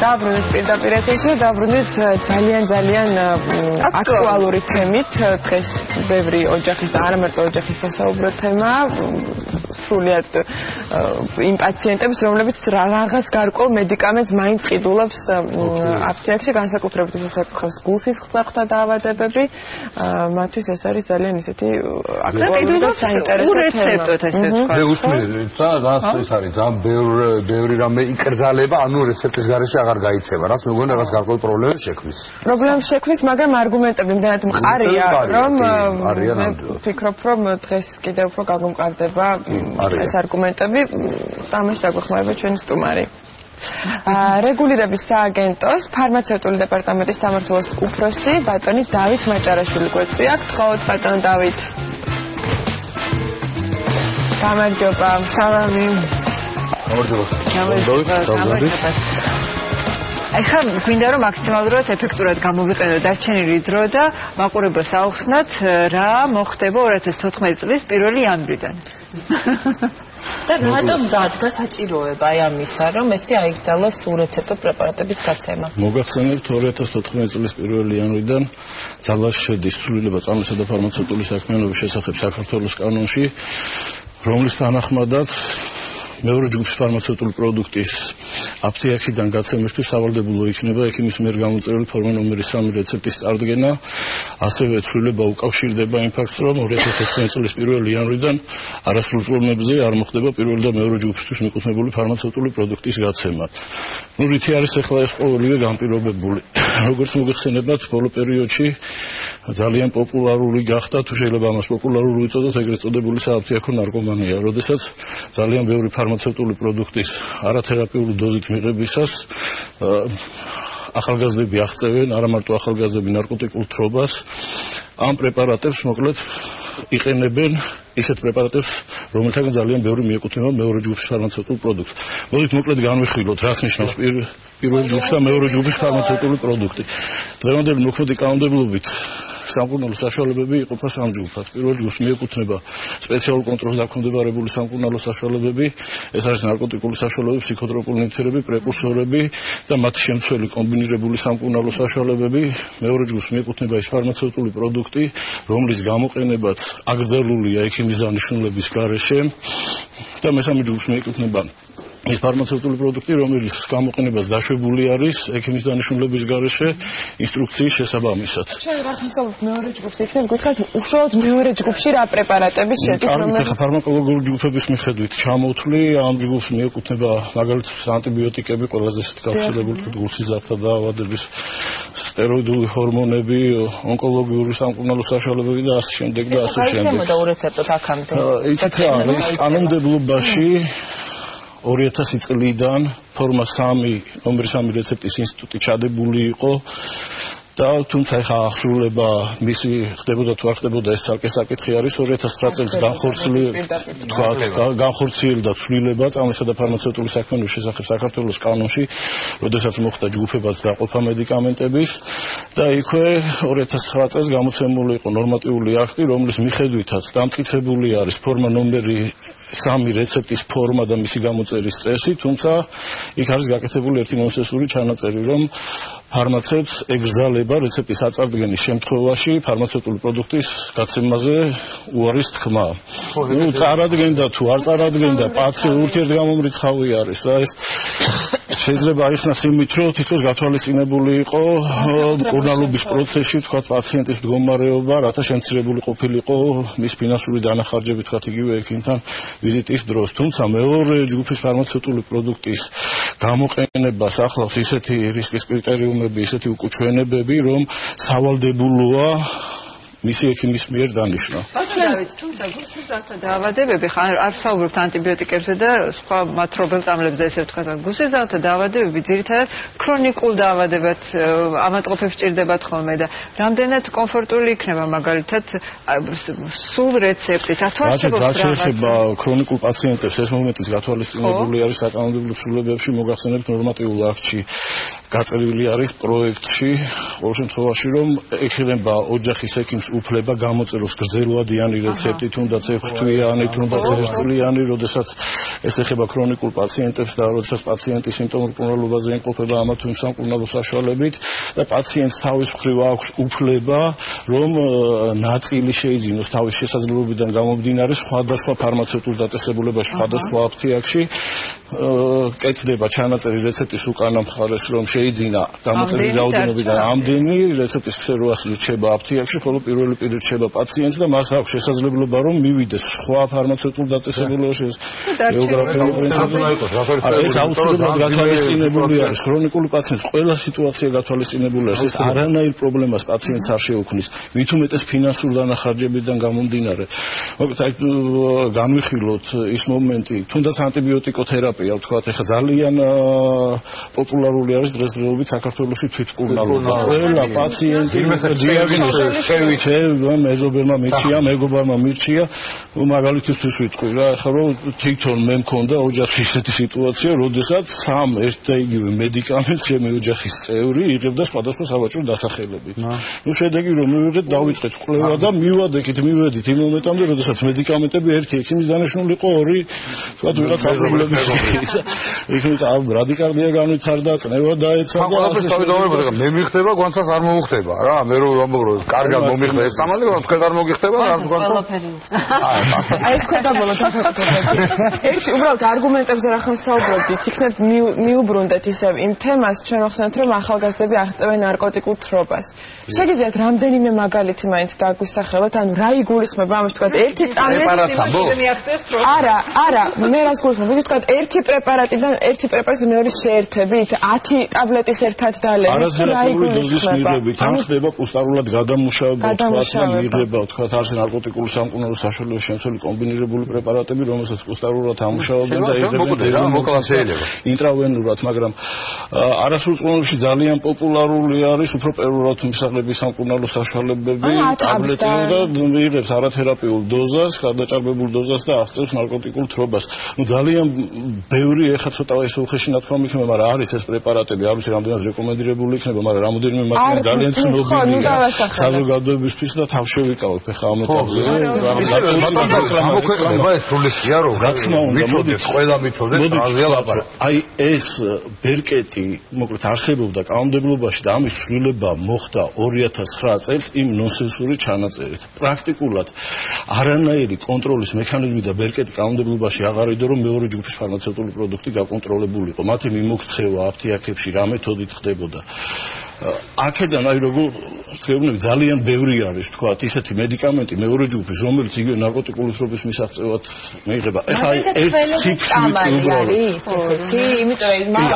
დაბრუნდით პირდაპირ ეთერში და დაბრუნდით ძალიან აქტუალური თემით. დღეს ბევრი ოჯახის და არა მარტო ოჯახის სასაუბრო თემაა. სრულიად იმ პაციენტებს, რომლებიც რაღაც გარკვეულ მედიკამენტს მაინც ყიდულობს აფთიაქში, განსაკუთრებით უსაწყობს გულსისხლძარღვთა დაავადებები. მათთვის ეს არის ძალიან ისეთი აქტუალური და საინტერესო თემა. მე უსმენთ რა ეს არის ძალიან ბევრი რამე იკრძალება, ანუ რეცეპტის გარეშე აღარ გაიცემა, რაც მეგონა რაღაც გარკვეულ პრობლემებს შექმნის. პრობლემებს შექმნის, მაგრამ არგუმენტები იმდენად მყარია, რომ ვფიქრობ, რომ დღეს კიდევ უფრო გაგუმყარდება ეს არგუმენტები. ამაში დაგვეხმარება ჩვენი სტუმარი. რეგულირების სააგენტოს ფარმაცევტული დეპარტამენტის სამმართველოს უფროსი ბატონი დავით მაჭარაშვილი გვეწვია. გთხოვთ ბატონ დავით. გამარჯობა. სალამი. გამარჯობა. ახლა გვინდა რომ მაქსიმალურად ეფექტურად გამოვიყენოთ დარჩენილი დრო და მაყურებელს აუხსნათ რა მოხდება 2014 წლის 1 იანვრიდან. და რატომ დადგა საჭიროება აი ამისა, რომ ესე აიგზავნოს სურეცეპტო პრეპარატების გაცემა? მოგახსენებთ 2014 წლის 1 იანვრიდან ძალაში შედის სრულიად წამლისა და ფარმაცევტული საქმიანობის შესახებ საქართველოს კანონში, რომლის თანახმადაც მეორე ჯგუფის ფარმაცევტული პროდუქტის აფთიაქიდან გაცემისთვის სავალდებულო იქნება ექიმის მიერ გამოწერილი ფორმა ნომერი 3 რეცეპტის წარდგენა. ასევე ცვლილება უკავშირდება იმ ფაქტს, რომ 2014 წლის 1 იანვრიდან არასრულ წლებზე არ მოხდება პირველი და მეორე ჯგუფისთვის მიკუთვნებული ფარმაცევტული პროდუქტის გაცემა. რითი არის ახლა ეს ყოველივე განპირობებული? როგორც მოგეხსენებათ, ბოლო პერიოდში ძალიან პოპულარული გახდა, თუ შეიძლება ამას პოპულარული ვიწოდოთ, ეგრეთ წოდებული სააფთიაქო ნარკომანია, როდესაც ძალიან ბევრი ფარმაცევტული პროდუქტის არათერაპიული დოზით მიღებისას ახალგაზრდები აღწევენ, არა მარტო ახალგაზრდები ნარკოტიკულ თრობას, ამ პრეპარატებს მოკლედ იყენებენ ისეთ პრეპარატებს, რომელთაგან ძალიან ბევრი მიეკუთვნება მეორე ჯგუფის ფარმაცევტულ პროდუქტს. მოდით მოკლედ განვიხილოთ, რას ნიშნავს პირველი ჯგუფის და მეორე ჯგუფის ფარმაცევტული პროდუქტი. დღევანდელი მოქმედი კანონმდებლობით სამკურნალო საშუალებები იყოფა 3 ჯგუფად. პირველ ჯგუფს მიეკუთვნება სპეციალურ კონტროლს დაქვემდებარებული სამკურნალო საშუალებები, ეს არის ნარკოტიკული საშუალებები, ფსიქოტროპული ნივთიერები, პრეკურსორები და მათი შემცველი კომბინირებული სამკურნალო საშუალებები. მეორე ჯგუფს მიეკუთვნება ის ფარმაცევტული პროდუქტი, რომლის გამოყენებაც აკრძალულია ექიმის დანიშნულების გარეშე და მესამე ჯგუფს მიეკუთვნება ის ფარმაცევტული პროდუქტი, რომელიც გამოყენებას დაშვებული არის ექიმის დანიშნულების გარეშე ინსტრუქციის შესაბამისად. ჩვენ რა ხსოვთ მეორე ჯგუფს, იქნებ გითხრათ უშუალოდ მეორე ჯგუფში რა პრეპარატები შედის, რომელიც ფარმაკოლოგიური ჯგუფების მიხედვით ჩამოთვლი, ამ ჯგუფს მიეკუთვნება მაგალითად ანტიბიოტიკები, ყველაზე გავრცელებული გულსიზართა დაავადების სტეროიდული ჰორმონები, ონკოლოგიური სამკურნალო საშუალებები და ასე შემდეგ და ასე შემდეგ. და ურეცეპტოთ აქამდე. იცით რა არის კანონმდებლობაში 2000 წლიდან ფორმა 3 ნომერი 3 რეცეპტის ინსტიტუტი ჩადებული იყო და თუმცა ხა აღსრულება მისი ხდებოდა თუ არ ხდებოდა ეს ცალკე საკითხი არის 2009 წელს განხორციელდა ცვლილება წამლისა და ფარმაცევტული საქმიანობის შესახებ საქართველოს კანონში, როდესაც მოხდა ჯგუფებად დაყოფა მედიკამენტების და იქვე 2009 წელს გამოცემული იყო ნორმატიული აქტი, რომლის მიხედვითაც დამტკიცებული არის ფორმა ნომერი 3 რეცეპტის ფორმა და მისი გამოწერის წესი, თუმცა იქ არის გაკეთებული ერთი ნონსენსური ჩანაწერი, რომ ფარმაცევტს ეგრძალება რეცეპტის აწარდგენის შემთხვევაში ფარმაცევტული პროდუქტის გაცემაზე უარის თქმა. ნუ წარადგენდა თუ არ წარადგენდა, პაციენტი ურთიერთგამომრიცხავი არის რა ეს შეიძლება აიხსნას იმით, რომ თითქოს გათვალისწინებული იყო მკურნალობის პროცესში, თქვა პაციენტის მდგომარეობა, რათა შემცირებული ყოფილიყო მის ფინანსური დანახარჯები, თქვა იგივე ექიმთან ვიზიტის დროს. თუმცა მეორე ჯგუფის ფარმაცევტული პროდუქტის გამოყენებას ახლავს ისეთი რისკის კრიტერიუმები, ისეთი უკუჩვენებები, რომ სავალდებულოა მისი ექიმის მიერ დანიშნა. ბატონო, თუმცა გულსიზართა დაავადებები ხან არ ვსაუბრობთ ანტიბიოტიკებზე და სხვა მათრობელწამლებზე, ესე ვთქვათ, გულსიზართა დაავადებები ძირითადად ქრონიკულ დაავადებად ამატყოფებს ჭირდებათ ხოლმე და რამდენად კომფორტული იქნება მაგალითად სულ რეცეპტით ათვალისწინებს რა შეიძლება ქრონიკულ პაციენტებს ეს მომენტის გათვალისწინებული არის საკანონმდებლო ცვლილებებში, მოგახსენებთ ნორმატიულ აქტში გაწერილი არის პროექტში, ყოველ შემთხვევაში რომ ეხება ოჯახის ექიმს უფლება გამოწეროს გრძელვადიანი რეცეპტი რეცეპტი, თუნდაც 6 თვიანი, თუნდაც 1 წლიანი, როდესაც ეს ეხება ქრონიკულ პაციენტებს და როდესაც პაციენტი სიმპტომურ მკურნალობაზე იმყოფება ამა თუ იმ სამკურნალო საშუალებით და პაციენტს თავის მხრივ აქვს უფლება, რომ ნაწილი შეიძინოს თავის შესაძლებლობიდან გამომდინარე სხვადასხვა ფარმაცევტულ დაწესებულებაში, სხვადასხვა აფთიაქში კეთდება ჩანაწერი რეცეპტის უკანა მხარეს, რომ შეიძინა გამოწერილი რაოდენობიდან ამდენი რეცეპტის ქსეროასი რჩება აფთიაქში, ხოლო პირველი პირი რჩება პაციენტს და მას აქვს შესაძლებლობა, რომ მივიდეს სხვა ფარმაცევტულ დაწესებულებაში გეოგრაფიული პრინციპი. ეს აუცილებლად გათვალისწინებული არის. ქრონიკული პაციენტის ყველა სიტუაცია გათვალისწინებული არის. ეს არანაირ პრობლემას პაციენტს არ შეუქმნის. მით უმეტეს ფინანსურ დანახარჯებიდან გამომდინარე. მოკლედ აი განვიხილოთ ის მომენტი, თუნდაც ანტიბიოტიკოთერაპია, ვთქვათ, ეხლა ძალიან პოპულარული არის დღესდღეობით საქართველოში თვითმკურნალობა. ყველა პაციენტი დიაგნოზი შევიჩება, მეზობელმა მირჩია, მეგობარმა მირჩია, მაგალითისთვის ვიტყვი რა, ეხლა რომ თვითონ მე მქონდა ოჯახში ისეთი სიტუაცია, როდესაც სამ ერთ და იგივე მედიკამენტს ჩემი ოჯახის წევრი იღებდა სხვადასხვა სავაჭრო დასახელებით. ნუ შედეგი რომ მივიღეთ, დავიწყეთ კვლევა და მივადექით, მივედით იმ მომენტამდე, როდესაც მედიკამენტები ერთი ექიმის დანიშნული იყო, ორი თქვათ ვიღაც პრობლემის იქით რადიკარდია განვითარდა, წნევა დაეცა და ასე შევიდოვებოდა. მე მიხდება, გვანცას არ მოუხდება რა. მე რომ ვამბობ, კარგად მომიხდა ეს სამალი, რომ თქვენ არ მოგიხდება რა გვანცას. აი ეს ქვედაბოლა ერთი უბრალოდ არგუმენტებზე რა ხომ საუბრობთ, იქნებ მიუბრუნდეთ ისევ იმ თემას, ჩვენ ვახსენეთ, რომ ახალგაზრდები აღწევენ ნარკოტიკულ თრობას. შეგიძლიათ რამდენიმე მაგალითი მაინც დაგვისახელოთ, ანუ რა იგულისხმება ამას, თქვათ, ერთი არა, მე რას გულისხმობ, იცით, თქვათ, ერთი პრეპარატიდან ერთი პრეპარატის მეორე შეერთებით 10 ტაბლეტის ერთად დალევით, რა იგულისხმება? ამ ხდება კუსტარულად გადამუშავება, თქვათ, არის ნარკოტიკული სამკურნალო საშუალებების შემცველი კომბინირებული პრეპარატები, რომელსაც კუსტარულად ამუშავებენ და იღებენ ინტრავენურად, მაგრამ არასრულწლოვანში ძალიან პოპულარული არის უფრო პერულად მისაღები სამკურნალო საშუალებები, ტაბლეტი და მიიღებს არათერაპიულ დოზას, გადაჭარბებულ დოზას და აღწევს ნარკოტიკულ თრობას. ნუ ძალიან ბევრი ეხლა ცოტა ეს უხეში ნათქვამი იქნება, მაგრამ არის ეს პრეპარატები, არ ვიცი რამდენად რეკომენდირებული იქნება, მაგრამ რამოდენიმე მათგანი ძალიან ცნობილია საზოგადოებისთვის და თავშევიკავებ ეხლა ამ ეტაპზე. გამოქვეყნება ეს სრულესია რომ რა თქმა უნდა, მოდით ყველა მიწოდეს ტრანზია ლაპარაკი. აი ეს ბერკეტი მოკლედ არსებობდა კანონმდებლობაში და ამის ცვლილება მოხდა 2009 წელს იმ ნონსენსური ჩანაწერით. პრაქტიკულად არანაირი კონტროლის მექანიზმი და ბერკეტი კანონმდებლობაში აღარ იდო, რომ მეორე ჯგუფის ფარმაცევტული პროდუქტი გაკონტროლებული იყო. მათი მიმოქცევა აფთიაქებში რა მეთოდით ხდებოდა. აქედან აი როგორ შეგვიძლია ძალიან ბევრი არის თქვათ ისეთი მედიკამენტი მეორე ჯგუფის რომელიც იგივე ნარკოტიკული თრობის მისაღწევად მიიღება. ეხლა ერთ ციფრით არის ესეთი, იმიტომ რომ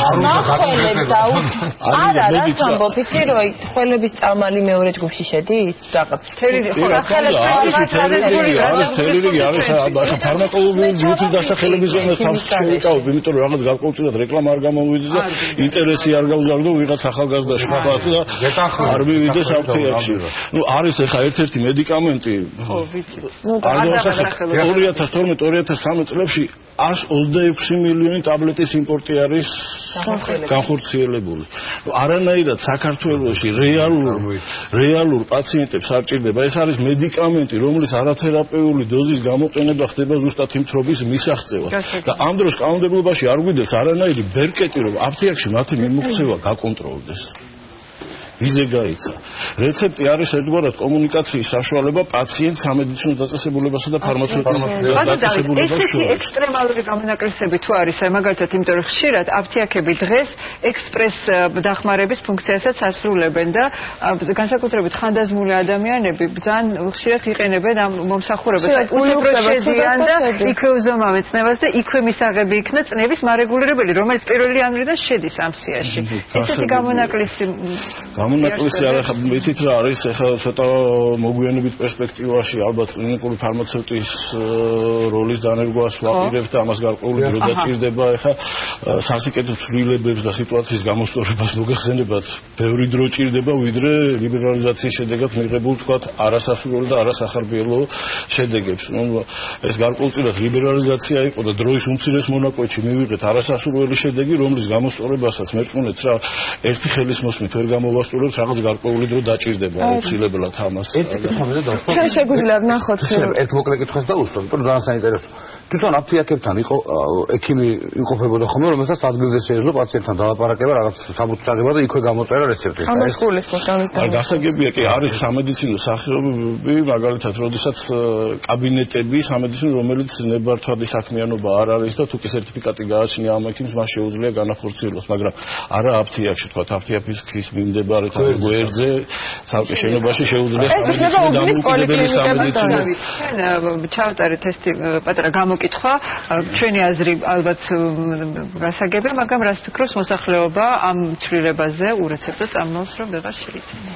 არა რა სამბო ფიქრი რომ ხელების წამალი მეორე ჯგუფში შედის რაღაც თელი ხო თელი არის ფარმაკოლოგიური ჯგუფის დასახელების ზონას თავს შევიკავებ, იმიტომ რომ რაღაც გარკვეულწილად რეკლამა არ გამომივიდეს და ინტერესი არ გავზარდო ვიღაც ახალგაზრდა შევხვათ და არ მივიდეს აფთიაქში. ნუ არის ეხა ერთ-ერთი მედიკამენტი. ხო, ვიცი. ნუ 2012-2013 წლებში 126 მილიონი ტაბლეტის იმპორტი არის განხორციელებული. არანაირად საქართველოში რეალურ პაციენტებს არ ჭირდება. ეს არის მედიკამენტი, რომლის არათერაპიული დოზის გამოყენება ხდება ზუსტად იმ თრობის მისაღწევად. და ამ დროს კანონმდებლობაში არ გვიდეს არანაირი ბერკეტი, რომ აფთიაქში მათი მიმოქცევა გაკონტროლდეს. ვიზე გაიცა. რეცეპტი არის ერთგვარად კომუნიკაციის საშუალება პაციენტს სამედიცინო დაწესებულებასა და ფარმაცევტულ დაწესებულებაში შორის. ექსტრემალური გამონაკლისები თუ არის, აი მაგალითად, იმიტომ რომ ხშირად აფთიაქები დღეს ექსპრეს დახმარების ფუნქციასაც ასრულებენ და განსაკუთრებით ხანდაზმული ადამიანები ძალიან ხშირად იყენებენ ამ მომსახურებას. უბრალოდ შეზიან და იქვე უზომავენ წნევას და იქვე მისაღები იქნა წნევის მარეგულირებელი, რომელიც პირველი იანვრიდან შედის ამ სიაში. ესეთი გამონაკლისი გამონაკლისი არა ვიცით რა არის ეხლა ცოტა მოგვიანებით პერსპექტივაში ალბათ კლინიკური ფარმაცევტის როლის დანერგვას ვაპირებთ და ამას გარკვეული დრო დაჭირდება ეხლა სასიკეთო ცვლილებებს და სიტუაციის გამოსწორებას მოგეხსენებათ ბევრი დრო ჭირდება ვიდრე ლიბერალიზაციის შედეგად მიღებულ თქვათ არასასურველი და არასახარბიელო შედეგებს. ეს გარკვეულწილად ლიბერალიზაცია იყო და დროის უმცირეს მონაკვეთში მივიღეთ არასასურველი შედეგი, რომლის გამოსწორებასაც მერწმუნეთ რა ერთი ხელის მოსმით ვერ გამოვასწორებთ ვისაუბრებთ რაღაც გარკვეული დრო დაჭირდება აუცილებლად ამას. ჩვენ შეგვიძლია ვნახოთ ერთ მოკლე კითხვას დავუსვამ, იმიტომ რომ ძალიან საინტერესო. თვითონ აფთიაქებთან ექიმი იმყოფებოდა ხოლმე, რომელსაც ადგილზე შეეძლო პაციენტთან დალაპარაკება, რაღაც საბუთს აღება და იქვე გამოწერა რეცეპტი. ამას გულისხმობს ამის და გასაგებია კი არის სამედიცინო სახეობები, მაგალითად, როდესაც კაბინეტები სამედიცინო, რომელიც ნებართვადი საქმიანობა არ არის და თუ კი სერტიფიკატი გააჩნია ამ ექიმს, მას შეუძლია განახორციელოს, მაგრამ არა აფთიაქში, თქვა აფთიაქის მიმდებარე გვერდზე, ცალკე შენობაში შეუძლია სამედიცინო დამოუკიდებელი სამედიცინო. ჩვენ ჩავტარეთ ეს პატარა გამოკითხვა, ჩვენი აზრი ალბათ გასაგებია, მაგრამ რას ფიქრობს მოსახლეობა ამ ცვლილებაზე ურეცეპტო წამლავს რომ ვეღარ შეიძინა?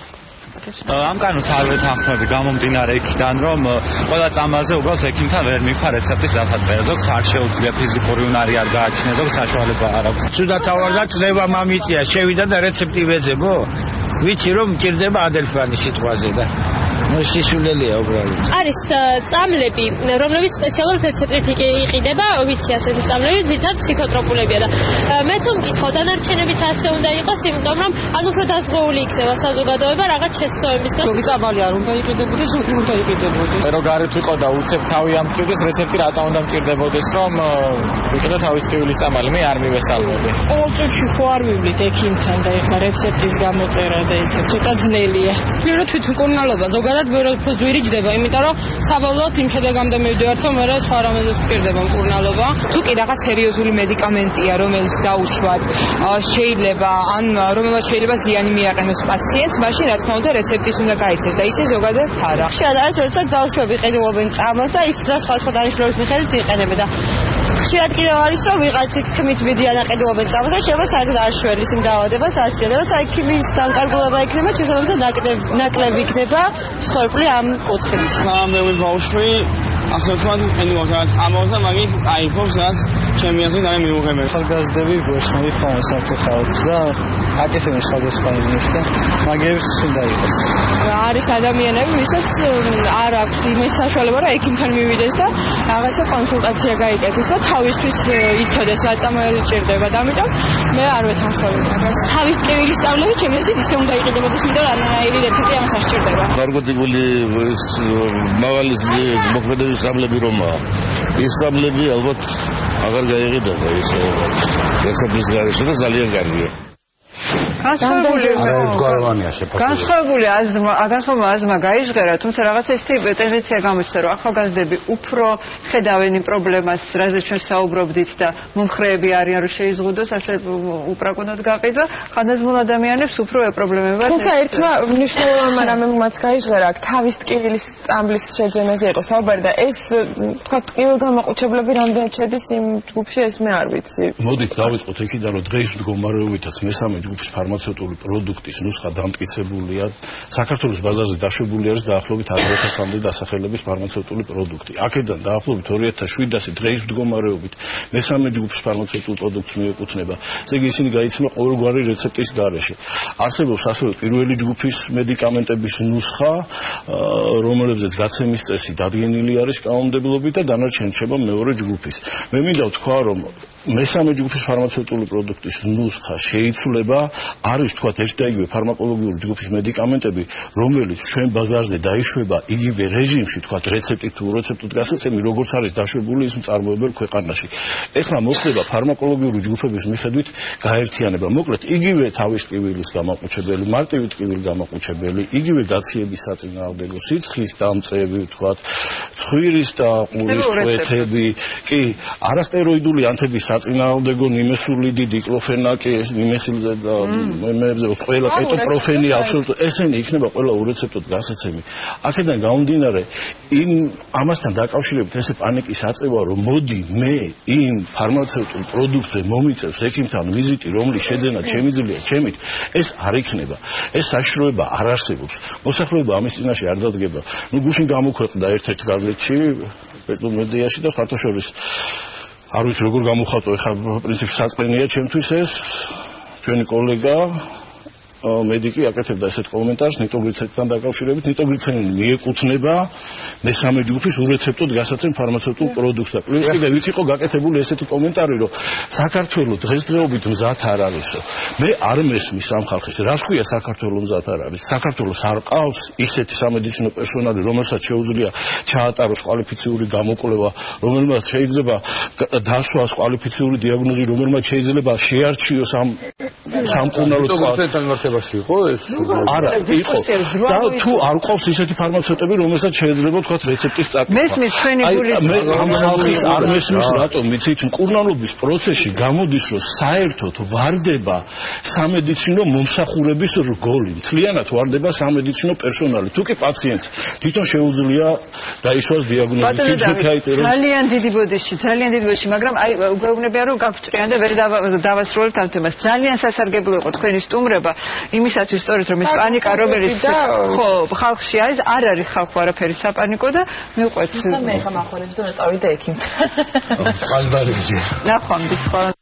ამ კანონს არ ვეთანხმები გამომდინარე იქიდან, რომ ყველა წამალზე უბრალოდ ექიმთან ვერ მიფა რეცეპტის დასაწერა. ზოგს არ შეუძლია ფიზიკური უნარი არ გააჩნია, ზოგს საშუალება არ აქვს. სულაც ავარდა წდება მამიწია, შევიდა და რეცეპტი ვეძებო. ვიცი რომ მჭირდება ადელფანი სიტყვაზე და სისულელია უბრალოდ. არის წამლები, რომლებიც სპეციალურად რეცეპტით იყიდება, ვიცი ასეთი წამლები, ძირითადად ფსიქოტროპულებია და მე თუ მკითხავ, დანარჩენებიც ასე უნდა იყოს, იმიტომ რომ ან უფრო დაზღვეული იქნება საზოგადოება რაღაც შეცდომების გამო. ზოგი წამალი არ უნდა იყიდებოდეს, ზოგი უნდა იყიდებოდეს. რო გარეთ ვიყო და უცებ თავი ამტკივდეს, რეცეპტი რატომ უნდა მჭირდებოდეს, რომ ვიყიდო თავის ტკივილის წამალი, მე არ მივესალმები. ყოველ წუთში ხო არ ვივლით ექიმთან და ეხლა რეცეპტის გამოწერა და ისე ცოტა ძნელია. ვფიქრობ თვითმკურნალობა ზოგადად ბევრად უფრო ძვირი ჯდება, იმიტომ რომ საბოლოოდ იმ შედეგამდე მივდივართ, რომ მე სხვა რამეზეც ვჭირდება მკურნალობა. თუ კი რაღაც სერიოზული მედიკამენტია, რომელიც დაუშვათ, შეიძლება ან რომელსაც შეიძლება ზიანი მიაყენოს პაციენტს, მაშინ რა თქმა უნდა რეცეპტის უნდა გაიცეს და ისე ზოგადად არა. ხშირად არის, როდესაც ბავშვები ყიდულობენ წამალს და ის დროს სხვა დანიშნულების მიხედვით იყენებენ და ხშირად კიდევ არის, რომ ვიღაცის თქმით მიდიან და ყიდულობენ წამალს და შეიძლება საერთოდ არ შველის იმ დაავადებას აცილება, ექიმის განკარგულება იქნება, შესაბამისად ნაკლები იქნება მსხვერპლი ამ კუთხით. სამამდე ბავშვი ასე ვთქვათ, ყიდულობს რაღაც წამალს და მაგით აიფობს რაც ჩემი აზრით არ მიუღებენ. ხალხგაზრდები გვეშმები ხოლმე საფრთხეებს და აკეთებენ სხვადასხვა იმებს და მაგერებს უნდა იყოს. არის ადამიანები, ვისაც არ აქვს იმის საშუალება, რომ ექიმთან მივიდეს და რაღაცა კონსულტაცია გაიკეთოს და თავისთვის იცოდეს რა წამალი ჭირდება და ამიტომ მე არ ვეთანხმები მაგას. თავის ტკივილის სწავლები ჩემი აზრით ისე უნდა იყიდებოდეს, იმიტომ რომ არანაირი რეცეპტი ამას არ სჭირდება. ნარკოტიკული მაღალი მოქმედების სამლები რომაა. ის სამლები ალბათ აღარ გაიყიდება ის რეცეპტის გარეშე და ძალიან კარგია. განსხვავებული აზმა გაიჟღერა, თუმცა რაღაც ესეთი ტენდენცია გამოჩნდა, რომ ახალგაზრდები უფრო ხედავენ იმ პრობლემას, რაზეც ჩვენ საუბრობდით და მომხრეები არიან, რომ შეიზღუდოს, ასე უპრაკონოდ გაყიდვა, ხანდაზმულ ადამიანებს უფრო პრობლემებად. თუმცა ერთმა მნიშვნელოვანმა რამემ მათ გაიჟღერა, თავის ტკივილის წამლის შეძენაზე იყო საუბარი და ეს თქვა ტკივილგამაყუჩებლები რამდენად შედის იმ ჯგუფში, ეს მე არ ვიცი. მოდით დავიწყოთ იქიდან, რომ დღეს მდგომარეობითაც მესამე ჯგუფის ფარმაცევტული პროდუქტის ნუსხა დამტკიცებულია. საქართველოს ბაზარზე დაშვებული არის დაახლოებით 1000-მდე დასახელების ფარმაცევტული პროდუქტი. აქედან დაახლოებით 2700 დღეის მდგომარეობით მესამე ჯგუფის ფარმაცევტულ პროდუქტს მიეკუთვნება. ესე იგი ისინი გაიცემა ყოველგვარი რეცეპტის გარეშე. არსებობს ასევე პირველი ჯგუფის მედიკამენტების ნუსხა, რომელებზეც გაცემის წესი დადგენილი არის კანონმდებლობით და დანარჩენი რჩება მეორე ჯგუფის. მე მინდა ვთქვა, რომ მესამე ჯგუფის ფარმაცევტული პროდუქტის ნუსხა შეიცვლება, არის თქვათ ერთ და იგივე ფარმაკოლოგიური ჯგუფის მედიკამენტები, რომელიც ჩვენ ბაზარზე დაიშვება იგივე რეჟიმში, თქვათ რეცეპტით თუ რეცეპტით გასაცემი, როგორც არის დაშვებული ის მწარმოებელ ქვეყანაში. ეხლა მოხდება ფარმაკოლოგიური ჯგუფების მიხედვით გაერთიანება. მოკლედ, იგივე თავის ტკივილის გამაყუჩებელი, მარტივი ტკივილის გამაყუჩებელი, იგივე გაციების საწინააღმდეგო სიცხის დამწები, თქვათ, ცხვირის და ყურის წვეთები, კი, არასტეროიდული ანთების საწინააღმდეგო ნიმესულიდი, დიკლოფენაკი, ნიმესილზე და მებზე ყველა კეტოპროფენი აბსოლუტურად ესენი იქნება ყველა ურეცეპტოდ გასაცემი. აქედან გამომდინარე, ამასთან დაკავშირებით ესე პანიკის აწევა, რომ მოდი მე იმ ფარმაცევტულ პროდუქტზე მომიწევს ექიმთან ვიზიტი, რომლის შეძენა შემიძლია ჩემით, ეს არ იქნება. ეს საშიშროება არ არსებობს. მოსახლეობა ამის წინაშე არ დადგება. გუშინ გამოქვეყნდა ერთ-ერთ გაზეთში, პეტრომედიაში და ხათოშორის არ ვიცი როგორ გამოხატო, ეხლა პრინციპში საწყენია ჩემთვის ეს ჩვენი კოლეგა მედიკი აკეთებდა ესეთ კომენტარს ნიტროგლიცერიდთან დაკავშირებით. ნიტროგლიცერინი მიეკუთვნება მესამე ჯგუფის ურეცეპტოდ გასაცემ ფარმაცევტულ პროდუქტს და პლუს კიდევ ვით იყო გაკეთებული ესეთი კომენტარი, რომ საქართველოს დღესდღეობით მზად არ არისო. მე არ მესმის ამ ხალხის, რას ქვია საქართველოს მზად არ არის? საქართველოს არ ყავს ისეთი სამედიცინო პერსონალი, რომელსაც შეუძლია ჩაატაროს კვალიფიციური გამოკვლევა, რომელმაც შეიძლება დასვას კვალიფიციური დიაგნოზი, რომელმაც შეიძლება შეარჩიოს ამ სამკურნალო თვალსაჩინო იყო ეს? არა, იყო. და თუ არ ყავს ისეთი ფარმაცევტები, რომელსაც შეიძლება თქვა რეცეპტის წაკითხვა. მესმის თქვენი გულის ამ ხალხის არ მესმის რატომ? მიცით, მკურნალობის პროცესში გამოდის, რომ საერთოდ ვარდება სამედიცინო მომსახურების რგოლი. მთლიანად ვარდება სამედიცინო პერსონალი. თუ კი პაციენტს თვითონ შეუძლია დაისვას დიაგნოზი, ძალიან დიდი ბოდიში, მაგრამ აი უგეუბნებია რომ გავჭრიან და ვერ დავასრულებთ ამ თემას. ძალიან სასარგებლო იყო თქვენი სტუმრება იმისათვის სწორედ რომ ეს პანიკა რომელიც ხო ხალხში არის, არ არის ხალხო არაფერი საპანიკო და მივყვეთ. მე ხა მახვალებს და წავიდე ექიმთან. ყალბარიჯი. ნახვამდის ხოლმე